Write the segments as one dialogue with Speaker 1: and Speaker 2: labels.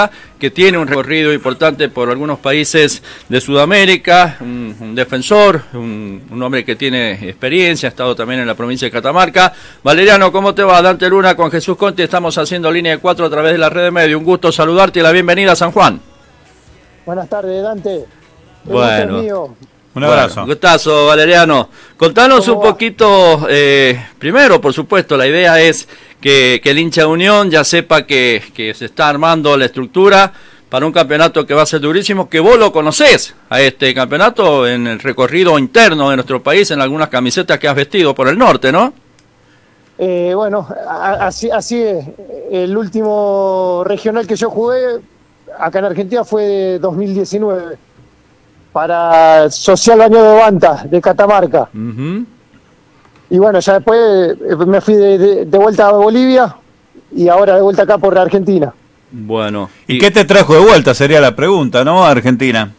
Speaker 1: Catamarca, que tiene un recorrido importante por algunos países de Sudamérica, un defensor, un hombre que tiene experiencia, ha estado también en la provincia de Catamarca. Valeriano, ¿cómo te va? Dante Luna con Jesús Conti, estamos haciendo línea de 4 a través de la red de medio. Un gusto saludarte y la bienvenida a San Juan.
Speaker 2: Buenas tardes, Dante.
Speaker 1: Bueno.
Speaker 3: Un abrazo.
Speaker 1: Bueno, gustazo, Valeriano. Contanos un poquito, primero, por supuesto, la idea es que el hincha de Unión ya sepa que se está armando la estructura para un campeonato que va a ser durísimo, que vos lo conocés a este campeonato en el recorrido interno de nuestro país, en algunas camisetas que has vestido por el norte, ¿no?
Speaker 2: Bueno, así es. El último regional que yo jugué acá en Argentina fue de 2019. Para Social Bañado de Banta, de Catamarca. Y bueno, ya después me fui de vuelta a Bolivia y ahora de vuelta acá por Argentina.
Speaker 1: Bueno.
Speaker 3: ¿Y qué te trajo de vuelta? Sería la pregunta, ¿no? Argentina.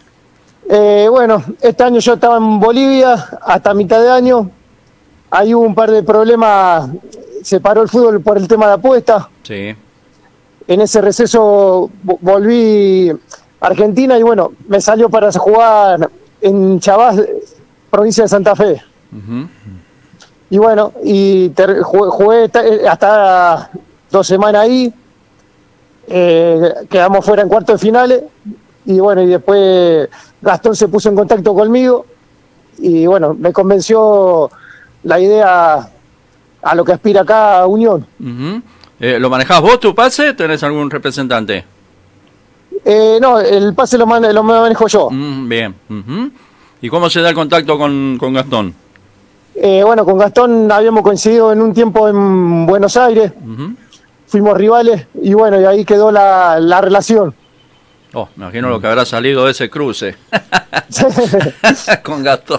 Speaker 2: Bueno, este año yo estaba en Bolivia hasta mitad de año. Ahí hubo un par de problemas, se paró el fútbol por el tema de apuestas.
Speaker 1: Sí.
Speaker 2: En ese receso volví Argentina y bueno, me salió para jugar en Chavás, provincia de Santa Fe. Y bueno, jugué hasta 2 semanas ahí, quedamos fuera en cuartos de finales y bueno, y después Gastón se puso en contacto conmigo y bueno, me convenció la idea a lo que aspira acá a Unión.
Speaker 1: ¿Lo manejás vos tu pase? ¿Tenés algún representante?
Speaker 2: No, el pase lo manejo yo.
Speaker 1: Bien. ¿Y cómo se da el contacto con Gastón?
Speaker 2: Bueno, con Gastón habíamos coincidido en un tiempo en Buenos Aires. Fuimos rivales y bueno, y ahí quedó la relación.
Speaker 1: Oh, me imagino lo que habrá salido de ese cruce con Gastón.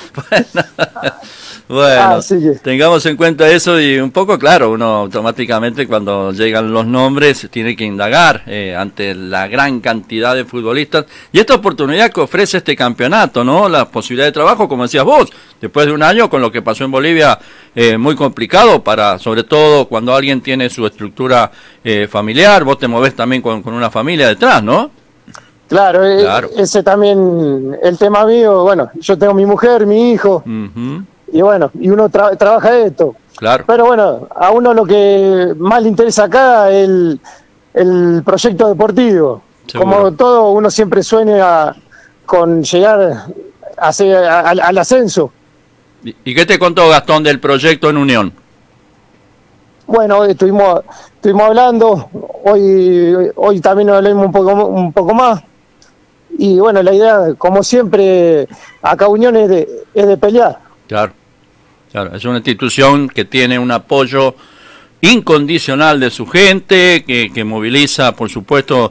Speaker 1: Bueno, tengamos en cuenta eso y un poco, claro, uno automáticamente cuando llegan los nombres tiene que indagar ante la gran cantidad de futbolistas y esta oportunidad que ofrece este campeonato, ¿no? La posibilidad de trabajo, como decías vos, después de un año con lo que pasó en Bolivia, muy complicado para, sobre todo cuando alguien tiene su estructura familiar, vos te movés también con una familia detrás, ¿no?
Speaker 2: Claro, ese también, el tema mío, bueno, yo tengo mi mujer, mi hijo, y bueno, y uno trabaja esto. Claro. Pero bueno, a uno lo que más le interesa acá es el proyecto deportivo. Seguro. Como todo, uno siempre sueña con llegar al ascenso.
Speaker 1: ¿Y qué te contó Gastón del proyecto en Unión?
Speaker 2: Bueno, estuvimos hablando, hoy también hablamos un poco más. Y bueno, la idea, como siempre, acá Unión es de pelear. Claro,
Speaker 1: es una institución que tiene un apoyo incondicional de su gente, que moviliza, por supuesto,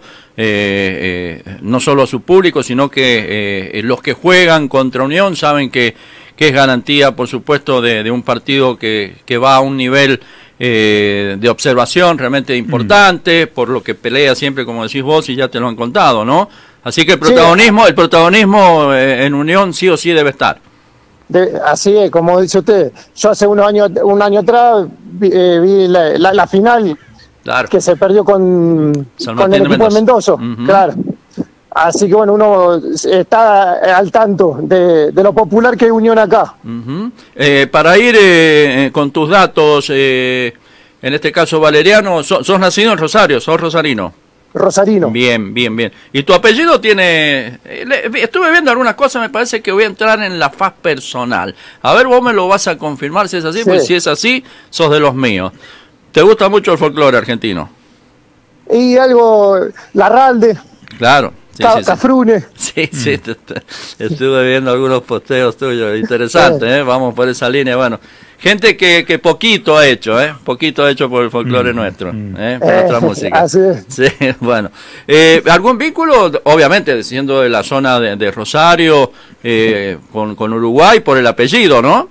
Speaker 1: no solo a su público, sino que los que juegan contra Unión saben que es garantía, por supuesto, de un partido que va a un nivel de observación realmente importante, por lo que pelea siempre, como decís vos, y ya te lo han contado, ¿no? Así que el protagonismo en Unión sí o sí debe estar.
Speaker 2: Así es, como dice usted. Yo hace un año atrás vi la final, claro, que se perdió con el equipo de Mendoza. Claro. Así que bueno, uno está al tanto de lo popular que hay Unión acá.
Speaker 1: Para ir con tus datos, en este caso Valeriano, sos nacido en Rosario, sos rosarino.
Speaker 2: Rosarino.
Speaker 1: Bien. ¿Y tu apellido tiene...? Estuve viendo algunas cosas, me parece que voy a entrar en la faz personal. A ver, vos me lo vas a confirmar si es así, porque si es así, sos de los míos. ¿Te gusta mucho el folclore argentino?
Speaker 2: Y algo, Larralde.
Speaker 1: Claro.
Speaker 2: Cafrune.
Speaker 1: Sí, estuve viendo algunos posteos tuyos, interesante, vamos por esa línea, bueno. Gente que poquito ha hecho, poquito ha hecho por el folclore nuestro, por nuestra música.
Speaker 2: Así es.
Speaker 1: Sí, bueno. ¿Algún vínculo, obviamente, siendo de la zona de Rosario, con Uruguay, por el apellido, no?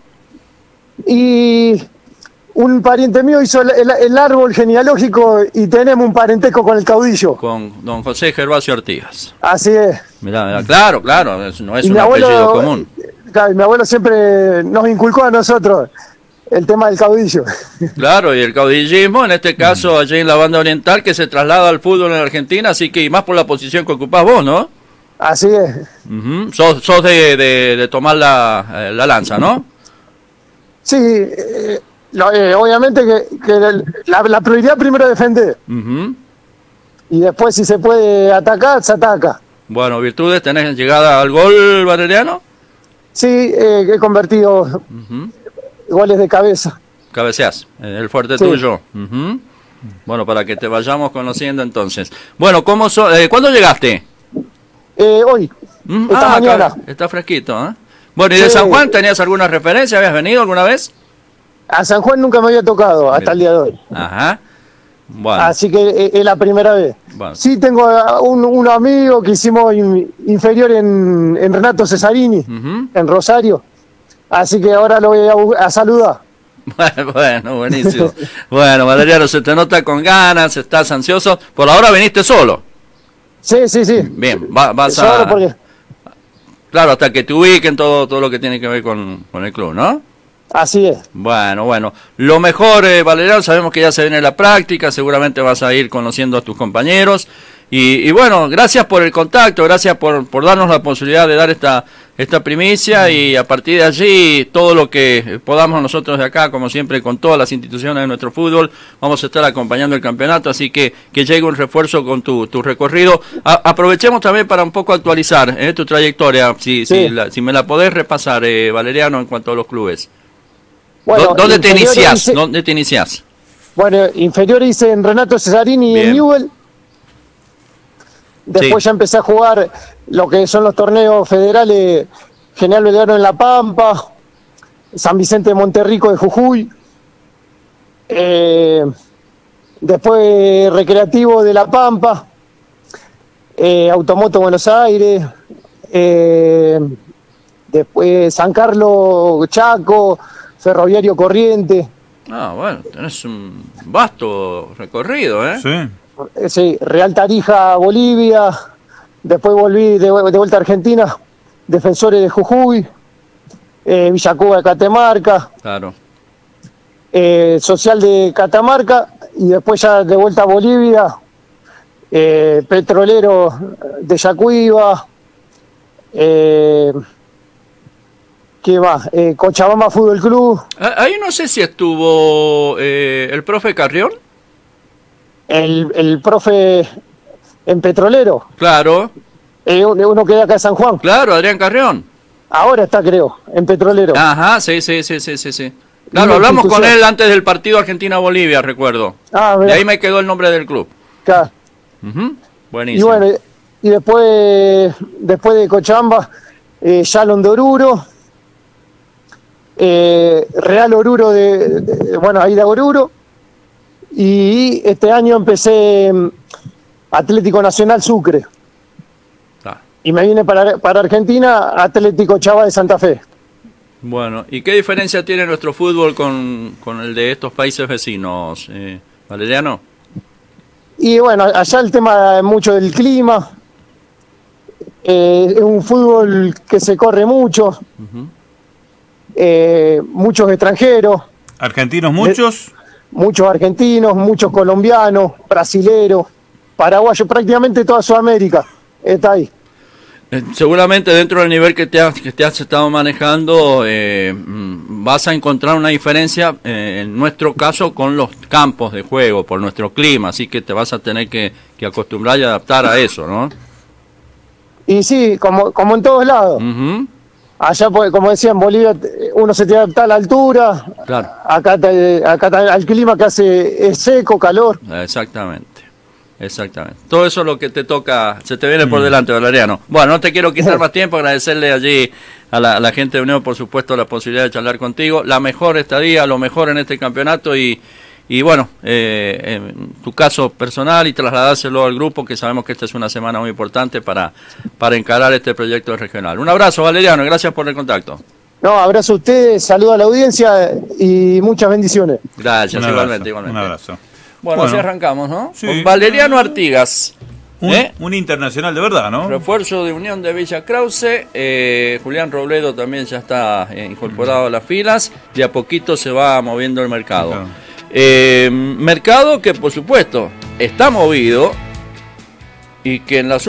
Speaker 2: Y un pariente mío hizo el árbol genealógico y tenemos un parentesco con el caudillo.
Speaker 1: Con don José Gervasio Artigas.
Speaker 2: Así es.
Speaker 1: Mirá, claro, no es un apellido común.
Speaker 2: Claro, mi abuelo siempre nos inculcó a nosotros el tema del caudillo.
Speaker 1: Claro, y el caudillismo, en este caso, allí en la banda oriental, que se traslada al fútbol en Argentina, así que, y más por la posición que ocupás vos, ¿no?
Speaker 2: Así es.
Speaker 1: Sos de tomar la lanza, ¿no?
Speaker 2: Sí, obviamente que la prioridad primero es defender. Y después, si se puede atacar, se ataca.
Speaker 1: Bueno, virtudes, ¿tenés llegada al gol, Valeriano?
Speaker 2: Sí, he convertido goles de cabeza.
Speaker 1: Cabeceás, el fuerte tuyo. Bueno, para que te vayamos conociendo entonces. Bueno, ¿cuándo llegaste?
Speaker 2: Hoy, esta mañana.
Speaker 1: Está fresquito, ¿eh? Bueno, ¿y de San Juan tenías alguna referencia? ¿Habías venido alguna vez?
Speaker 2: A San Juan nunca me había tocado, hasta el día de hoy.
Speaker 1: Ajá. Bueno.
Speaker 2: Así que es la primera vez. Bueno. Sí, tengo un amigo que hicimos inferior en Renato Cesarini, en Rosario. Así que ahora lo voy a saludar.
Speaker 1: Bueno, buenísimo. Bueno, Valeriano, se te nota con ganas, estás ansioso. Por ahora viniste solo.
Speaker 2: Sí.
Speaker 1: Bien, vas a... Porque... Claro, hasta que te ubiquen todo lo que tiene que ver con el club, ¿no?
Speaker 2: Así es.
Speaker 1: Bueno. Lo mejor, Valeriano, sabemos que ya se viene la práctica, seguramente vas a ir conociendo a tus compañeros. Y bueno, gracias por el contacto, gracias por darnos la posibilidad de dar esta primicia, y a partir de allí todo lo que podamos nosotros de acá, como siempre, con todas las instituciones de nuestro fútbol, vamos a estar acompañando el campeonato, así que llegue un refuerzo con tu recorrido. Aprovechemos también para un poco actualizar tu trayectoria, si me la podés repasar, Valeriano, en cuanto a los clubes. Bueno, ¿Dónde te iniciás?
Speaker 2: Bueno, inferior hice en Renato Cesarini y en Newell. Después ya empecé a jugar lo que son los torneos federales, General Belgrano en La Pampa, San Vicente de Monterrico de Jujuy, después Recreativo de La Pampa, Automoto Buenos Aires, después San Carlos Chaco, Ferroviario Corriente.
Speaker 1: Bueno, tenés un vasto recorrido, ¿eh?
Speaker 3: Sí.
Speaker 2: Sí, Real Tarija, Bolivia, después volví de vuelta a Argentina, Defensores de Jujuy, Villacuba de Catamarca,
Speaker 1: claro.
Speaker 2: Social de Catamarca, y después ya de vuelta a Bolivia, Petrolero de Yacuiba, ¿qué más? Cochabamba Fútbol Club.
Speaker 1: Ahí no sé si estuvo el profe Carrión.
Speaker 2: El profe en Petrolero.
Speaker 1: Claro.
Speaker 2: Uno que de acá de San Juan.
Speaker 1: Claro, Adrián Carrión.
Speaker 2: Ahora está, creo, en Petrolero.
Speaker 1: Ajá, sí. Claro, hablamos con él antes del partido Argentina-Bolivia, recuerdo. De ahí me quedó el nombre del club.
Speaker 2: Claro.
Speaker 1: Buenísimo.
Speaker 2: Y bueno, y después de Cochabamba, Shalom de Oruro, Real Oruro ahí de Oruro. Y este año empecé Atlético Nacional Sucre. Y me vine para Argentina, Atlético Chava de Santa Fe.
Speaker 1: Bueno, ¿y qué diferencia tiene nuestro fútbol con el de estos países vecinos, Valeriano?
Speaker 2: Y bueno, allá el tema mucho del clima. Es un fútbol que se corre mucho. Muchos extranjeros.
Speaker 3: ¿Argentinos muchos?
Speaker 2: Muchos argentinos, muchos colombianos, brasileros, paraguayos, prácticamente toda Sudamérica está ahí.
Speaker 1: Seguramente dentro del nivel que te has estado manejando vas a encontrar una diferencia en nuestro caso con los campos de juego, por nuestro clima, así que te vas a tener que acostumbrar y adaptar a eso, ¿no?
Speaker 2: Y sí, como en todos lados. Allá, como decía, en Bolivia uno se tiene que adaptar a la altura.
Speaker 1: Claro.
Speaker 2: Acá al clima que hace es seco, calor.
Speaker 1: Exactamente. Todo eso es lo que te toca, se te viene por delante, Valeriano. Bueno, no te quiero quitar más tiempo, agradecerle allí a la gente de Unión, por supuesto, la posibilidad de charlar contigo. La mejor estadía, lo mejor en este campeonato y bueno, en tu caso personal y trasladárselo al grupo, que sabemos que esta es una semana muy importante para encarar este proyecto regional. Un abrazo, Valeriano, gracias por el contacto.
Speaker 2: No, abrazo a ustedes, saludo a la audiencia y muchas bendiciones.
Speaker 1: Gracias, igualmente.
Speaker 3: Un abrazo.
Speaker 1: Bueno, así arrancamos, ¿no?
Speaker 3: Sí.
Speaker 1: Con Valeriano Artigas,
Speaker 3: Un internacional de verdad, ¿no?
Speaker 1: Refuerzo de Unión de Villa Krause. Julián Robledo también ya está incorporado a las filas. De a poquito se va moviendo el mercado. Mercado que, por supuesto, está movido y que en las